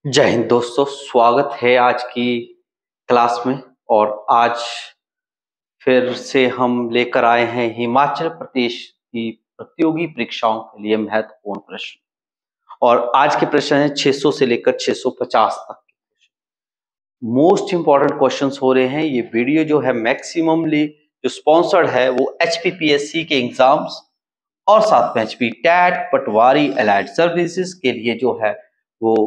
जय हिंद दोस्तों, स्वागत है आज की क्लास में। और आज फिर से हम लेकर आए हैं हिमाचल प्रदेश की प्रतियोगी परीक्षाओं के लिए महत्वपूर्ण प्रश्न। और आज के प्रश्न हैं 600 से लेकर 650 तक के प्रश्न। मोस्ट इंपॉर्टेंट क्वेश्चंस हो रहे हैं। ये वीडियो जो है मैक्सिममली जो स्पॉन्सर्ड है वो HPPSC के एग्जाम्स और साथ में HP TET Patwari allied services के लिए जो है वो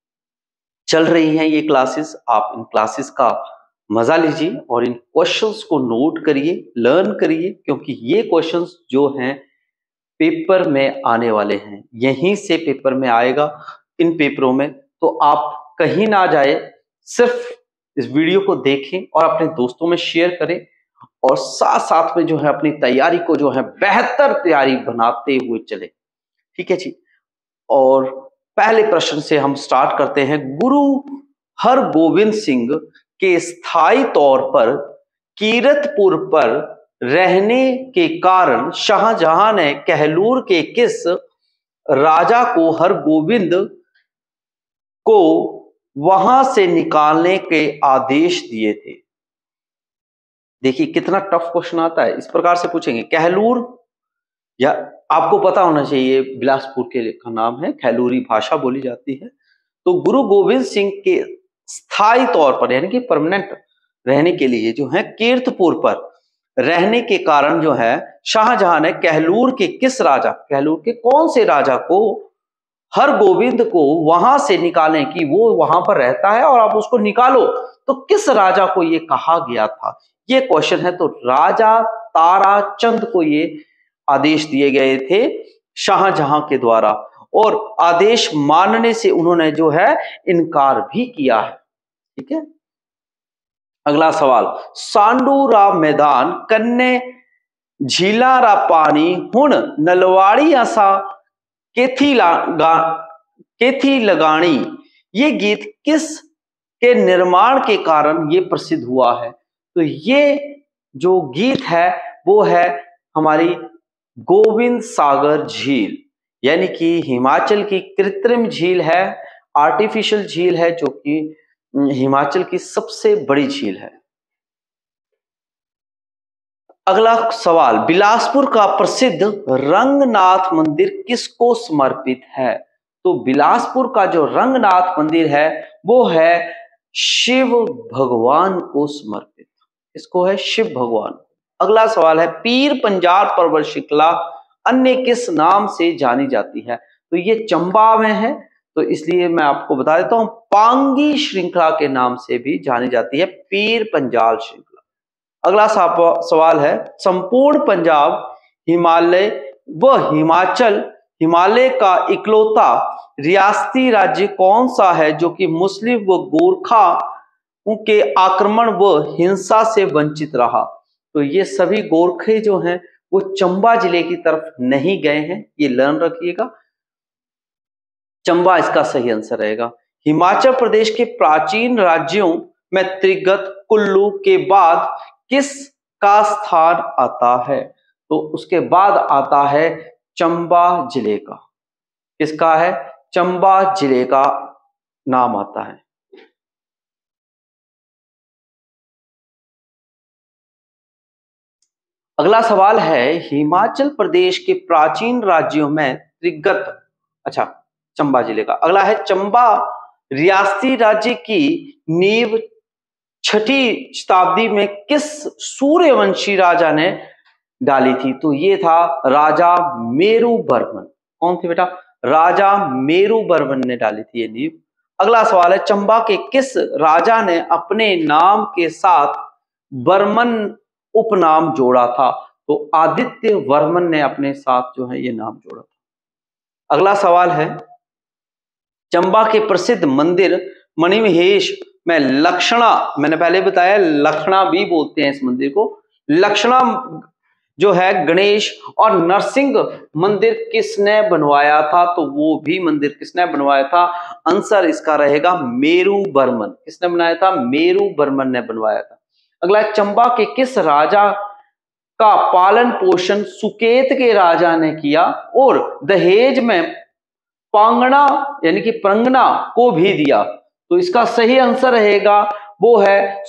चल रही हैं ये क्लासेस। आप इन क्लासेस का मजा लीजिए और इन क्वेश्चंस को नोट करिए, लर्न करिए, क्योंकि ये क्वेश्चंस जो हैं पेपर में आने वाले हैं। यहीं से पेपर में आएगा इन पेपरों में। तो आप कहीं ना जाए, सिर्फ इस वीडियो को देखें और अपने दोस्तों में शेयर करें और साथ साथ में जो है अपनी तैयारी को जो है बेहतर तैयारी बनाते हुए चले। ठीक है जी। और पहले प्रश्न से हम स्टार्ट करते हैं। गुरु हरगोविंद सिंह के स्थायी तौर पर कीरतपुर पर रहने के कारण शाहजहां ने कहलूर के किस राजा को हरगोविंद को वहां से निकालने के आदेश दिए थे? देखिए कितना टफ क्वेश्चन आता है। इस प्रकार से पूछेंगे कहलूर, या आपको पता होना चाहिए बिलासपुर के का नाम है, खैलूरी भाषा बोली जाती है। तो गुरु गोविंद सिंह के स्थायी तौर पर यानी कि परमानेंट रहने के लिए जो है कीरतपुर पर रहने के कारण जो है शाहजहां ने कहलूर के किस राजा, कहलूर के कौन से राजा को हरगोविंद को वहां से निकालें कि वो वहां पर रहता है और आप उसको निकालो, तो किस राजा को ये कहा गया था? ये क्वेश्चन है। तो राजा ताराचंद को ये आदेश दिए गए थे शाहजहां के द्वारा, और आदेश मानने से उन्होंने जो है इनकार भी किया है। ठीक है। अगला सवाल, सांडूरा मैदान कन्ने झीलारा पानी हुण नलवाड़ी आसा केथी लगानी, ये गीत किस के निर्माण के कारण ये प्रसिद्ध हुआ है? तो ये जो गीत है वो है हमारी गोविंद सागर झील, यानी कि हिमाचल की कृत्रिम झील है, आर्टिफिशियल झील है, जो कि हिमाचल की सबसे बड़ी झील है। अगला सवाल, बिलासपुर का प्रसिद्ध रंगनाथ मंदिर किसको समर्पित है? तो बिलासपुर का जो रंगनाथ मंदिर है वो है शिव भगवान को समर्पित। इसको है शिव भगवान। अगला सवाल है, पीर पंजाल पर्वत श्रृंखला अन्य किस नाम से जानी जाती है? तो ये चंबा में है, तो इसलिए मैं आपको बता देता हूं पांगी श्रृंखला के नाम से भी जानी जाती है पीर पंजाल श्रृंखला। अगला सवाल है, संपूर्ण पंजाब हिमालय व हिमालय का इकलौता रियासती राज्य कौन सा है जो कि मुस्लिम व गोरखा के आक्रमण व हिंसा से वंचित रहा? तो ये सभी गोरखे जो हैं वो चंबा जिले की तरफ नहीं गए हैं, ये लर्न रखिएगा। चंबा इसका सही आंसर रहेगा। हिमाचल प्रदेश के प्राचीन राज्यों में त्रिगत कुल्लू के बाद किस का स्थान आता है? तो उसके बाद आता है चंबा जिले का। किसका है? चंबा जिले का नाम आता है। अगला सवाल है, हिमाचल प्रदेश के प्राचीन राज्यों में त्रिगत, अच्छा चंबा जिले का। अगला है, चंबा रियासती राज्य की नींव 6ठी शताब्दी में किस सूर्यवंशी राजा ने डाली थी? तो ये था राजा मेरुवर्मन। कौन थे बेटा? राजा मेरुवर्मन ने डाली थी ये नींव। अगला सवाल है, चंबा के किस राजा ने अपने नाम के साथ वर्मन उपनाम जोड़ा था? तो आदित्य वर्मन ने अपने साथ जो है ये नाम जोड़ा था। अगला सवाल है, चंबा के प्रसिद्ध मंदिर मणिमहेश में लक्षणा, मैंने पहले बताया लक्षणा भी बोलते हैं इस मंदिर को, लक्षणा जो है गणेश और नरसिंह मंदिर किसने बनवाया था? तो वो भी मंदिर किसने बनवाया था? आंसर इसका रहेगा मेरुवर्मन। किसने बनाया था? मेरुवर्मन ने बनवाया था। अगला, चंबा के किस राजा का पालन पोषण सुकेत के राजा ने किया और दहेज में पांगना यानी कि प्रंगना को भी दिया। तो इसका सही आंसर रहेगा वो है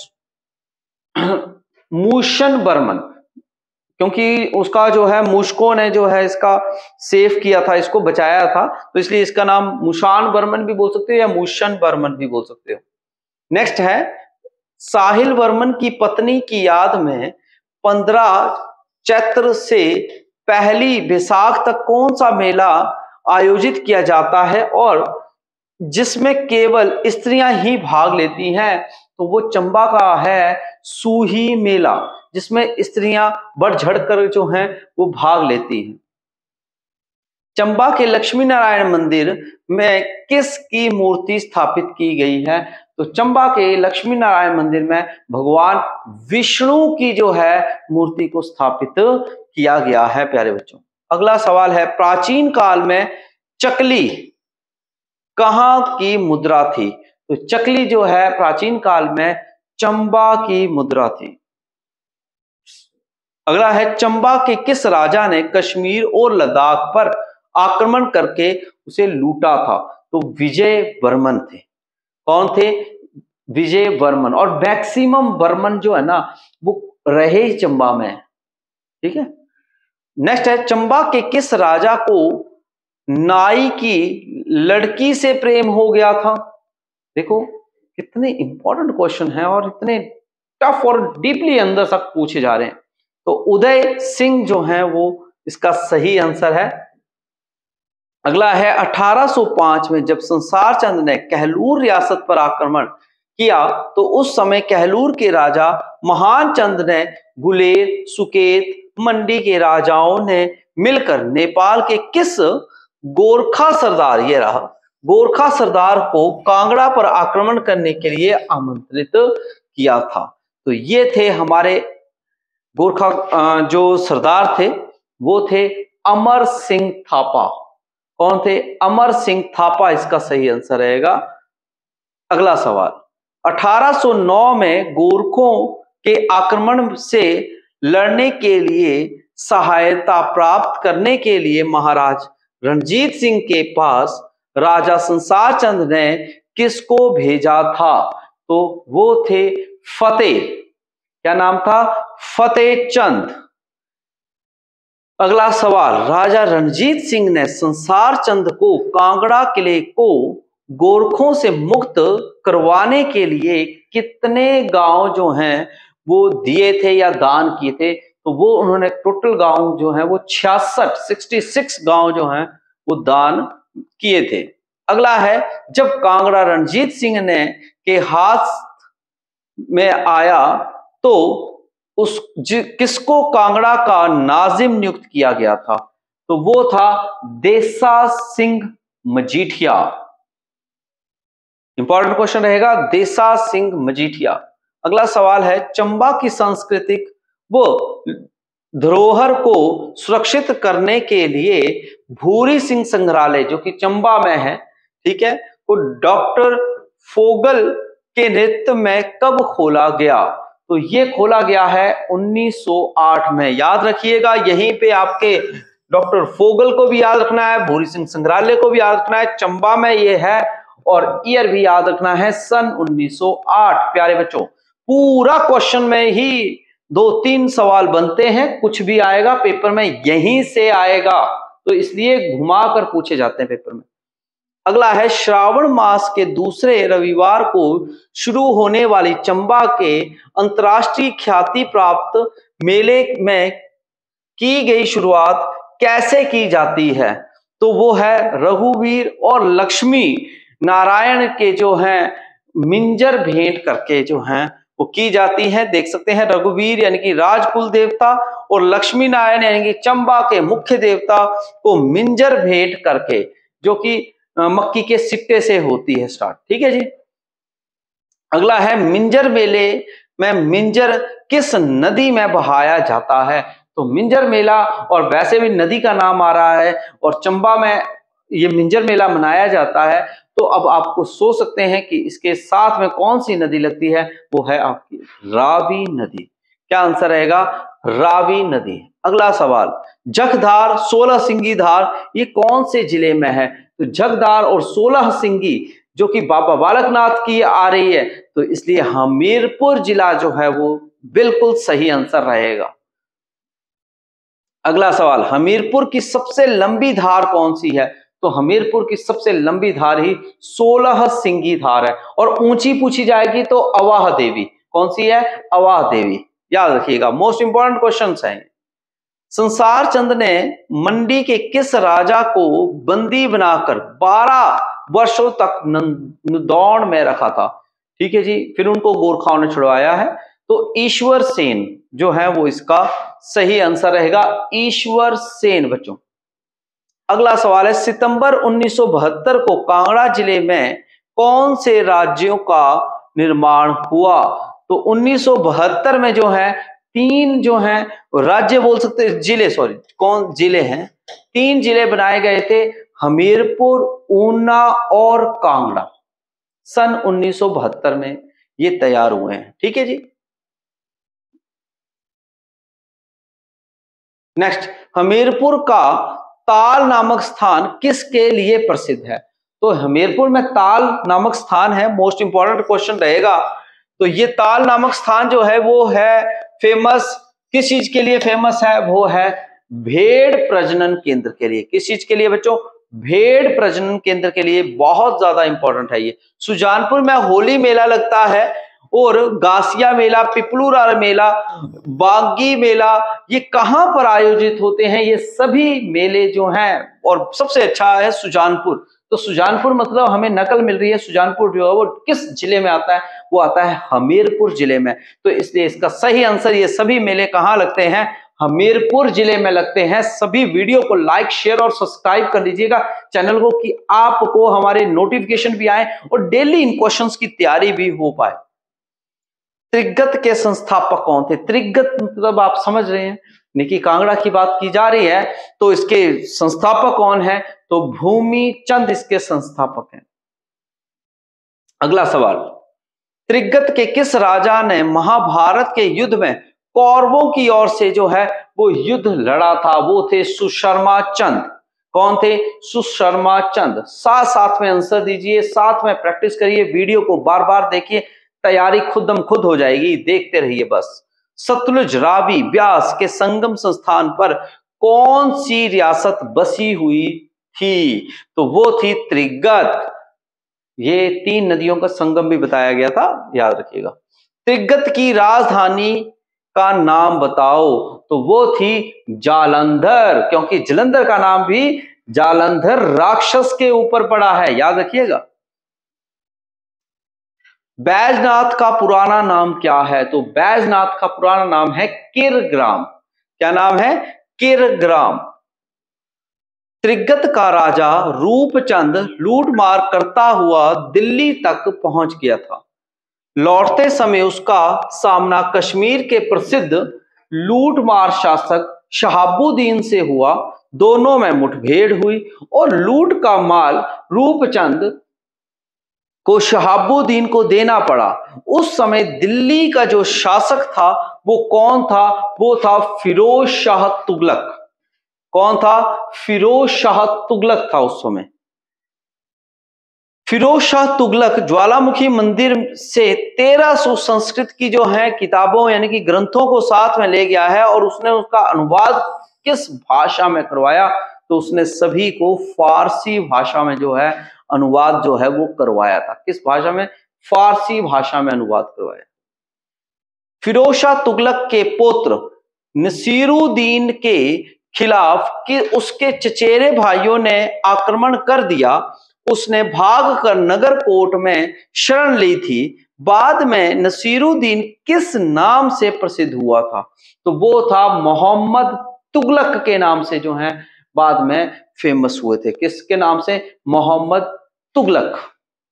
मूशन बर्मन, क्योंकि उसका जो है मूशकों ने जो है इसका सेव किया था, इसको बचाया था, तो इसलिए इसका नाम मूशान बर्मन भी बोल सकते हो या मूशन बर्मन भी बोल सकते हो। नेक्स्ट है, साहिल वर्मन की पत्नी की याद में 15 चैत्र से पहली बैसाख तक कौन सा मेला आयोजित किया जाता है और जिसमें केवल स्त्रियां ही भाग लेती हैं? तो वो चंबा का है सूही मेला, जिसमें स्त्रियां बढ़ चढ़ कर जो हैं वो भाग लेती हैं। चंबा के लक्ष्मी नारायण मंदिर में किसकी मूर्ति स्थापित की गई है? तो चंबा के लक्ष्मी नारायण मंदिर में भगवान विष्णु की जो है मूर्ति को स्थापित किया गया है प्यारे बच्चों। अगला सवाल है, प्राचीन काल में चकली कहां की मुद्रा थी? तो चकली जो है प्राचीन काल में चंबा की मुद्रा थी। अगला है, चंबा के किस राजा ने कश्मीर और लद्दाख पर आक्रमण करके उसे लूटा था? तो विजय वर्मन थे। कौन थे? विजय वर्मन। और मैक्सिमम वर्मन जो है ना वो रहे ही चंबा में, ठीक है। नेक्स्ट है, चंबा के किस राजा को नाई की लड़की से प्रेम हो गया था? देखो कितने इंपॉर्टेंट क्वेश्चन है और इतने टफ और डीपली अंदर तक पूछे जा रहे हैं। तो उदय सिंह जो है वो इसका सही आंसर है। अगला है, 1805 में जब संसार चंद ने कहलूर रियासत पर आक्रमण किया तो उस समय कहलूर के राजा महान चंद ने गुलेर, सुकेत, मंडी के राजाओं ने मिलकर नेपाल के किस गोरखा सरदार, ये रहा, गोरखा सरदार को कांगड़ा पर आक्रमण करने के लिए आमंत्रित किया था? तो ये थे हमारे गोरखा जो सरदार थे, वो थे अमर सिंह थापा। कौन थे? अमर सिंह थापा इसका सही आंसर रहेगा। अगला सवाल, 1809 में गोरखों के आक्रमण से लड़ने के लिए सहायता प्राप्त करने के लिए महाराज रणजीत सिंह के पास राजा संसार चंद ने किसको भेजा था? तो वो थे फतेह, क्या नाम था? फतेह चंद। अगला सवाल, राजा रणजीत सिंह ने संसार चंद को कांगड़ा किले को गोरखों से मुक्त करवाने के लिए कितने गांव जो हैं वो दिए थे या दान किए थे? तो वो उन्होंने टोटल गांव जो है वो 66 गांव जो हैं वो दान किए थे। अगला है, जब कांगड़ा रणजीत सिंह ने के हाथ में आया तो किसको कांगड़ा का नाजिम नियुक्त किया गया था? तो वो था देसा सिंह मजीठिया। इंपॉर्टेंट क्वेश्चन रहेगा, देसा सिंह मजीठिया। अगला सवाल है, चंबा की सांस्कृतिक व धरोहर को सुरक्षित करने के लिए भूरी सिंह संग्रहालय जो कि चंबा में है, ठीक है, वो डॉक्टर फोगल के नेतृत्व में कब खोला गया? तो ये खोला गया है 1908 में। याद रखिएगा, यहीं पे आपके डॉक्टर फोगल को भी याद रखना है, भूरी सिंह संग्रहालय को भी याद रखना है, चंबा में ये है, और ईयर भी याद रखना है, सन 1908। प्यारे बच्चों, पूरा क्वेश्चन में ही 2-3 सवाल बनते हैं, कुछ भी आएगा पेपर में यहीं से आएगा, तो इसलिए घुमा कर पूछे जाते हैं पेपर में। अगला है, श्रावण मास के दूसरे रविवार को शुरू होने वाली चंबा के अंतर्राष्ट्रीय ख्याति प्राप्त मेले में की गई शुरुआत कैसे की जाती है? तो वो है रघुवीर और लक्ष्मी नारायण के जो हैं मिंजर भेंट करके जो हैं वो की जाती है। देख सकते हैं, रघुवीर यानी कि राजकुल देवता और लक्ष्मी नारायण यानी कि चंबा के मुख्य देवता को मिंजर भेंट करके, जो कि मक्की के सिक्के से होती है स्टार्ट, ठीक है जी। अगला है, मिंजर मेले में मिंजर किस नदी में बहाया जाता है? तो मिंजर मेला, और वैसे भी नदी का नाम आ रहा है और चंबा में ये मिंजर मेला मनाया जाता है, तो अब आपको सोच सकते हैं कि इसके साथ में कौन सी नदी लगती है? वो है आपकी रावी नदी। क्या आंसर रहेगा? रावी नदी। अगला सवाल, जखधार, 16 सिंगी धार ये कौन से जिले में है? तो जगदार और 16 सिंगी जो कि बाबा बालकनाथ की आ रही है, तो इसलिए हमीरपुर जिला जो है वो बिल्कुल सही आंसर रहेगा। अगला सवाल, हमीरपुर की सबसे लंबी धार कौन सी है? तो हमीरपुर की सबसे लंबी धार ही 16 सिंगी धार है। और ऊंची पूछी जाएगी तो अवाह देवी। कौन सी है? अवाह देवी। याद रखिएगा, मोस्ट इंपॉर्टेंट क्वेश्चन है। संसार चंद ने मंडी के किस राजा को बंदी बनाकर 12 वर्षों तक नंदौड़ में रखा था? ठीक है जी, फिर उनको गोरखाओं ने छुड़वाया है। तो ईश्वर सेन जो है वो इसका सही आंसर रहेगा, ईश्वर सेन बच्चों। अगला सवाल है, सितंबर 1972 को कांगड़ा जिले में कौन से राज्यों का निर्माण हुआ? तो 1972 में जो है 3 जो हैं राज्य बोल सकते हैं, जिले, सॉरी कौन जिले हैं, 3 जिले बनाए गए थे, हमीरपुर, ऊना और कांगड़ा। सन 1972 में ये तैयार हुए हैं। ठीक है जी। नेक्स्ट, हमीरपुर का ताल नामक स्थान किसके लिए प्रसिद्ध है? तो हमीरपुर में ताल नामक स्थान है, मोस्ट इंपॉर्टेंट क्वेश्चन रहेगा। तो ये ताल नामक स्थान जो है वो है फेमस, किस चीज के लिए फेमस है? वो है भेड़ प्रजनन केंद्र के लिए। किस चीज के लिए बच्चों? भेड़ प्रजनन केंद्र के लिए बहुत ज्यादा इंपॉर्टेंट है ये। सुजानपुर में होली मेला लगता है और गासिया मेला, पिपलूरा मेला, बागी मेला, ये कहां पर आयोजित होते हैं? ये सभी मेले जो हैं, और सबसे अच्छा है सुजानपुर। तो सुजानपुर मतलब हमें नकल मिल रही है, सुजानपुर जो है वो किस जिले में आता है? वो आता है हमीरपुर जिले में। तो इसलिए इसका सही आंसर, ये सभी मेले कहां लगते हैं? हमीरपुर जिले में लगते हैं। सभी वीडियो को लाइक, शेयर और सब्सक्राइब कर लीजिएगा चैनल को, कि आपको हमारे नोटिफिकेशन भी आए और डेली इन क्वेश्चंस की तैयारी भी हो पाए। त्रिगत के संस्थापक कौन थे? त्रिगत मतलब आप समझ रहे हैं, निकी कांगड़ा की बात की जा रही है, तो इसके संस्थापक कौन है? तो भूमि चंद इसके संस्थापक हैं। अगला सवाल, त्रिगत के किस राजा ने महाभारत के युद्ध में कौरवों की ओर से जो है वो युद्ध लड़ा था? वो थे सुशर्मा चंद। कौन थे? सुशर्मा चंद। साथ साथ में आंसर दीजिए, साथ में प्रैक्टिस करिए, वीडियो को बार बार देखिए, तैयारी खुदम खुद हो जाएगी, देखते रहिए बस। सतलुज, रावी, ब्यास के संगम स्थान पर कौन सी रियासत बसी हुई थी? तो वो थी त्रिगत। ये 3 नदियों का संगम भी बताया गया था, याद रखिएगा। त्रिगत की राजधानी का नाम बताओ? तो वो थी जालंधर, क्योंकि जालंधर का नाम भी जालंधर राक्षस के ऊपर पड़ा है, याद रखिएगा। बैजनाथ का पुराना नाम क्या है? तो बैजनाथ का पुराना नाम है किरग्राम। क्या नाम है? किरग्राम। त्रिगत का राजा रूपचंद लूटमार करता हुआ दिल्ली तक पहुंच गया था। लौटते समय उसका सामना कश्मीर के प्रसिद्ध लूटमार शासक शहाबुद्दीन से हुआ। दोनों में मुठभेड़ हुई और लूट का माल रूपचंद को शहाबुद्दीन को देना पड़ा। उस समय दिल्ली का जो शासक था वो कौन था? वो था फिरोज शाह तुगलक। कौन था? फिरोज शाह तुगलक था उस समय। फिरोज शाह तुगलक ज्वालामुखी मंदिर से 1300 संस्कृत की जो है किताबों यानी कि ग्रंथों को साथ में ले गया है, और उसने उसका अनुवाद किस भाषा में करवाया? तो उसने सभी को फारसी भाषा में जो है अनुवाद जो है वो करवाया था। किस भाषा में? फारसी भाषा में अनुवाद करवाया। फिरोज शाह तुगलक के पुत्र नसीरुद्दीन के खिलाफ कि उसके चचेरे भाइयों ने आक्रमण कर दिया। उसने भागकर नगरकोट में शरण ली थी। बाद में नसीरुद्दीन किस नाम से प्रसिद्ध हुआ था? तो वो था मोहम्मद तुगलक के नाम से जो है बाद में फेमस हुए थे। किसके नाम से? मोहम्मद तुगलक।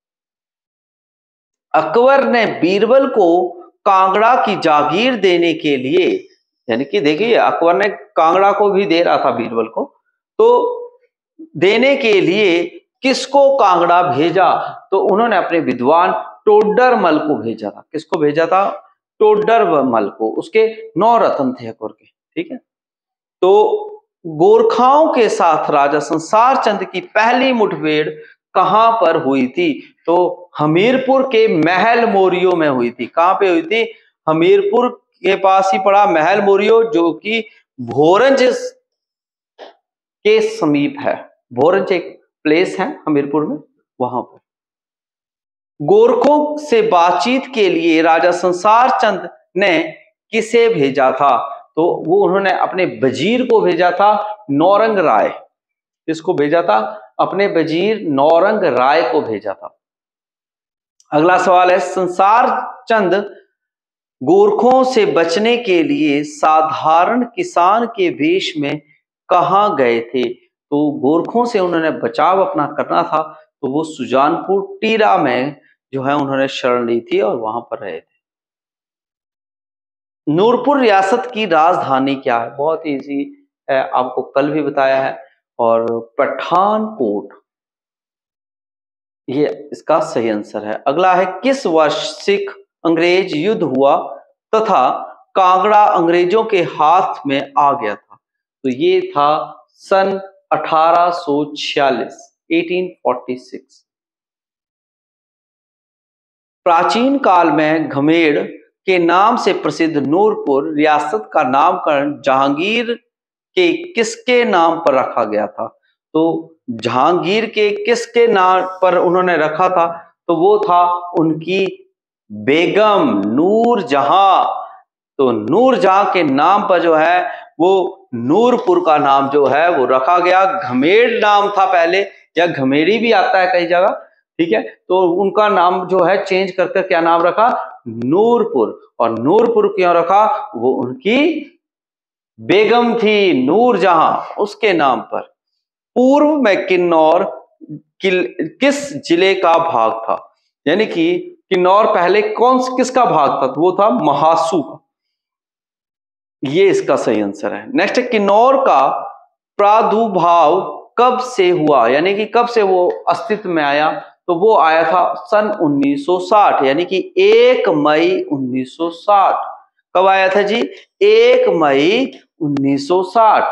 अकबर ने बीरबल को कांगड़ा की जागीर देने के लिए, यानी कि देखिए अकबर ने कांगड़ा को भी दे रहा था बीरबल को, तो देने के लिए किसको कांगड़ा भेजा? तो उन्होंने अपने विद्वान टोडरमल को भेजा था। किसको भेजा था? टोडरमल को। उसके 9 रत्न थे अकबर के। ठीक है, तो गोरखाओं के साथ राजा संसार चंद की पहली मुठभेड़ कहां पर हुई थी? तो हमीरपुर के महल मोरियो में हुई थी। कहां पे हुई थी? हमीरपुर के पास ही पड़ा महल मोरियो, जो कि भोरंज के समीप है। भोरंज एक प्लेस है हमीरपुर में, वहां पर। गोरखों से बातचीत के लिए राजा संसार चंद ने किसे भेजा था? तो वो उन्होंने अपने वजीर को भेजा था, नौरंग राय। किसको भेजा था? अपने वजीर नौरंग राय को भेजा था। अगला सवाल है, संसार चंद गोरखों से बचने के लिए साधारण किसान के वेश में कहां गए थे? तो गोरखों से उन्होंने बचाव अपना करना था, तो वो सुजानपुर टीरा में जो है उन्होंने शरण ली थी और वहां पर रहे थे। नूरपुर रियासत की राजधानी क्या है? बहुत इजी है, आपको कल भी बताया है। और पठानकोट, ये इसका सही आंसर है। अगला है, किस वर्ष सिख अंग्रेज युद्ध हुआ तथा कांगड़ा अंग्रेजों के हाथ में आ गया था? तो ये था सन 1846, 1846। प्राचीन काल में घमेड़ के नाम से प्रसिद्ध नूरपुर रियासत का नामकरण जहांगीर के किसके नाम पर रखा गया था? तो जहांगीर के किसके नाम पर उन्होंने रखा था? तो वो था उनकी बेगम नूरजहां। तो नूरजहां के नाम पर जो है वो नूरपुर का नाम जो है वो रखा गया। घमेड़ नाम था पहले, या घमेड़ी भी आता है कई जगह, ठीक है। तो उनका नाम जो है चेंज करके क्या नाम रखा? नूरपुर। और नूरपुर क्यों रखा? वो उनकी बेगम थी नूरजहां, उसके नाम पर। पूर्व में किन्नौर किस जिले का भाग था? यानी कि किन्नौर पहले किसका भाग था? तो वो था महासू का। ये इसका सही आंसर है। नेक्स्ट, किन्नौर का प्रादुर्भाव कब से हुआ? यानी कि कब से वो अस्तित्व में आया? तो वो आया था सन 1960, यानी कि 1 मई 1960। कब आया था जी? 1 मई 1960।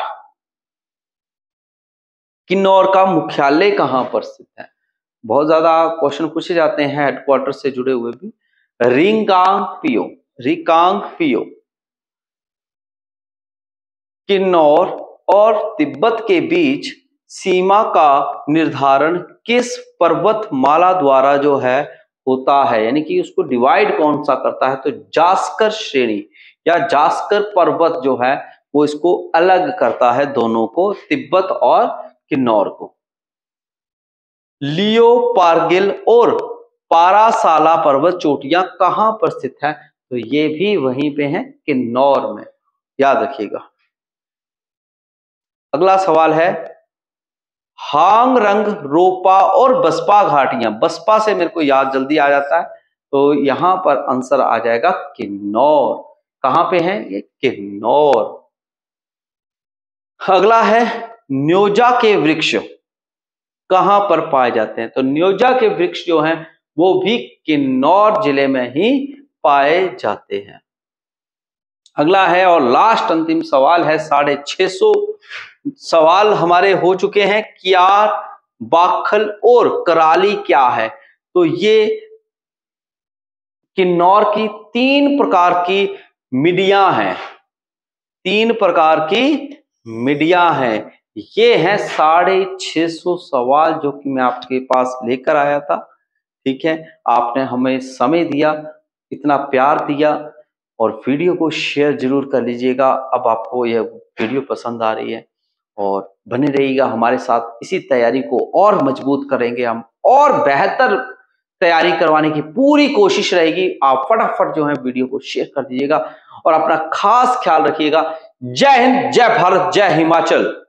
किन्नौर का मुख्यालय कहां पर स्थित है? बहुत ज्यादा क्वेश्चन पूछे जाते हैं हेडक्वार्टर से जुड़े हुए भी। रिकांगपियो, रिकांगपियो। किन्नौर और तिब्बत के बीच सीमा का निर्धारण किस पर्वतमाला द्वारा जो है होता है? यानी कि उसको डिवाइड कौन सा करता है? तो जास्कर श्रेणी या जास्कर पर्वत जो है वो इसको अलग करता है, दोनों को, तिब्बत और किन्नौर को। लियो पार्गिल और पारासाला पर्वत चोटियां कहां पर स्थित है? तो ये भी वहीं पे हैं, किन्नौर में, याद रखिएगा। अगला सवाल है, हांग रंग, रोपा और बसपा घाटियां। बसपा से मेरे को याद जल्दी आ जाता है, तो यहां पर आंसर आ जाएगा किन्नौर। कहां पे है ये? किन्नौर। अगला है, न्योजा के वृक्ष कहां पर पाए जाते हैं? तो न्योजा के वृक्ष जो हैं वो भी किन्नौर जिले में ही पाए जाते हैं। अगला है और लास्ट अंतिम सवाल है, 650 सवाल हमारे हो चुके हैं। कियार, बाखल और कराली क्या है? तो ये किन्नौर की 3 प्रकार की मिडिया हैं, 3 प्रकार की मिडिया हैं। ये हैं 650 सवाल जो कि मैं आपके पास लेकर आया था, ठीक है। आपने हमें समय दिया, इतना प्यार दिया, और वीडियो को शेयर जरूर कर लीजिएगा। अब आपको यह वीडियो पसंद आ रही है और बने रहिएगा हमारे साथ। इसी तैयारी को और मजबूत करेंगे हम, और बेहतर तैयारी करवाने की पूरी कोशिश रहेगी। आप फटाफट जो है वीडियो को शेयर कर दीजिएगा और अपना खास ख्याल रखिएगा। जय हिंद, जय भारत, जय हिमाचल।